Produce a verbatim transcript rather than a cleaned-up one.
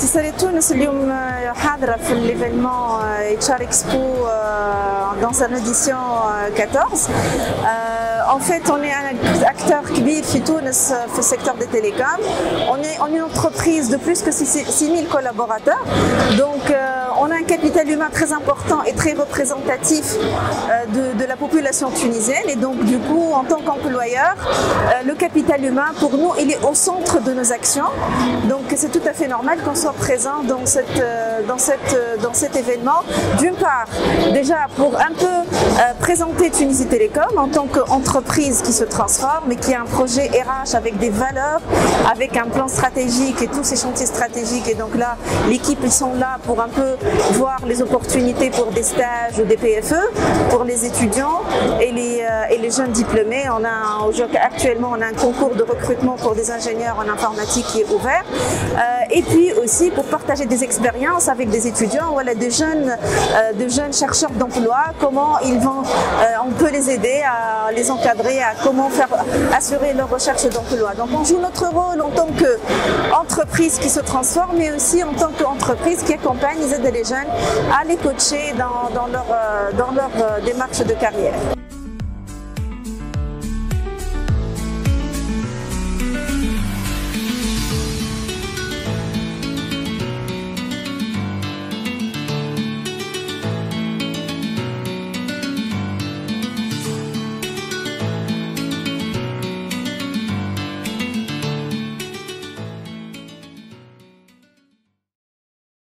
مؤسسة تونس اليوم حاضرة في l'événement اتش ار Expo dans sa édition quatorze. En fait, on est un acteur kbir في تونس في le secteur des télécoms. On est, on est une entreprise de plus que six mille collaborateurs. Donc, euh, on a un capital humain très important et très représentatif euh, de, de la population tunisienne. Et donc, du coup, en tant qu'employeur, euh, le capital humain, pour nous, il est au centre de nos actions. Donc, c'est tout à fait normal qu'on soit présent dans, cette, euh, dans, cette, euh, dans cet événement. D'une part, déjà pour un peu euh, présenter Tunisie Télécom en tant qu'entreprise qui se transforme et qui a un projet R H avec des valeurs, avec un plan stratégique et tous ces chantiers stratégiques. Et donc là, l'équipe, ils sont là pour un peu voir les opportunités pour des stages ou des P F E, pour les étudiants et les, euh, et les jeunes diplômés. On a actuellement on a un concours de recrutement pour des ingénieurs en informatique qui est ouvert. Euh, et puis aussi pour partager des expériences avec des étudiants, voilà, des jeunes, euh, de jeunes chercheurs d'emploi, comment ils vont, euh, on peut les aider à les encadrer, à comment faire assurer leur recherche d'emploi. Donc on joue notre rôle en tant qu'entreprise qui se transforme, mais aussi en tant qu'entreprise qui accompagne, ils aident les jeunes à les coacher dans, dans leur, dans leur démarche de carrière.